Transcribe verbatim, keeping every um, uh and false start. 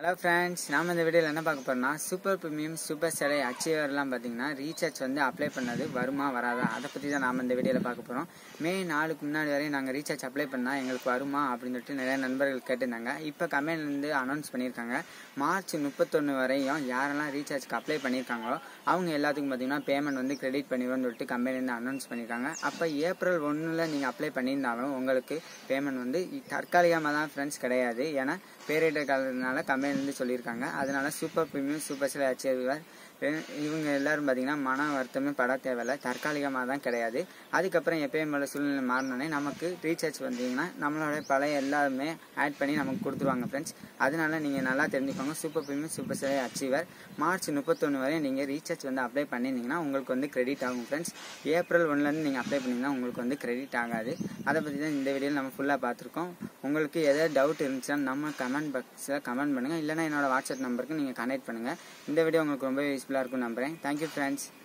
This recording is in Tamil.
ஹலோ ஃப்ரெண்ட்ஸ், நாம் இந்த வீடியோவில் என்ன பார்க்க போகிறோம்னா சூப்பர் ப்ரீமியம் சூப்பர் ஸ்டார் அச்சீவர்லாம் பார்த்தீங்கன்னா ரீசார்ஜ் வந்து அப்ளை பண்ணது வருமா வராதா அதை பற்றி தான் நாம் இந்த வீடியோவில் பார்க்க போகிறோம். மே நாலுக்கு முன்னாடி வரையும் நாங்கள் ரீசார்ஜ் அப்ளை பண்ணால் எங்களுக்கு வருமா அப்படின்னு சொல்லிட்டு நிறைய நண்பர்கள் கேட்டிருந்தாங்க. இப்போ கம்பெனிலேருந்து அனௌன்ஸ் பண்ணியிருக்காங்க, மார்ச் முப்பத்தொன்று வரையும் யாரெல்லாம் ரீசார்ஜ்க்கு அப்ளை பண்ணியிருக்காங்களோ அவங்க எல்லாத்துக்கும் பார்த்தீங்கன்னா பேமெண்ட் வந்து கிரெடிட் பண்ணிடுவோம்னு சொல்லிட்டு கம்பெனிலேருந்து அனௌன்ஸ் பண்ணியிருக்காங்க. அப்போ ஏப்ரல் ஒன்றில் நீங்கள் அப்ளை பண்ணியிருந்தாலும் உங்களுக்கு பேமெண்ட் வந்து தற்காலிகமாக தான் ஃப்ரெண்ட்ஸ் கிடையாது. ஏன்னா பேரிடர் காலத்தினால கம்பெனிலேருந்து சொல்லியிருக்காங்க. அதனால super premium super star achiever இவங்க எல்லாரும் பார்த்தீங்கன்னா மன வருத்தமே பட தேவையில்லை, தற்காலிகமாக தான் கிடையாது. அதுக்கப்புறம் எப்பயும் போல சூழ்நிலை மாறினோடனே நமக்கு ரீசார்ஜ் வந்தீங்கன்னா நம்மளோட பழைய எல்லாருமே ஆட் பண்ணி நமக்கு கொடுத்துருவாங்க ஃப்ரெண்ட்ஸ். அதனால நீங்கள் நல்லா தெரிஞ்சுக்கோங்க, super premium super star achiever March முப்பத்தொன்று வரையும் நீங்கள் ரீசார்ஜ் வந்து அப்ளை பண்ணியிருந்தீங்கன்னா உங்களுக்கு வந்து கிரெடிட் ஆகும் ஃப்ரெண்ட்ஸ். ஏப்ரல் ஒன்றுலேருந்து நீங்கள் அப்ளை பண்ணிங்கன்னா உங்களுக்கு வந்து கிரெடிட் ஆகாது. அதை பற்றி தான் இந்த வீடியோவில் நம்ம ஃபுல்லாக பார்த்துருக்கோம். உங்களுக்கு எதாவது டவுட் இருந்துச்சுன்னா நம்ம கமெண்ட் பாக்ஸில் கமெண்ட் பண்ணுங்கள், இல்லைனா என்னோட வாட்ஸ்அப் நம்பருக்கு நீங்கள் கனெக்ட் பண்ணுங்கள். இந்த வீடியோ உங்களுக்கு ரொம்ப யூஸ்ஃபுல்லாக இருக்கும்னு நம்புகிறேன். Thank you friends.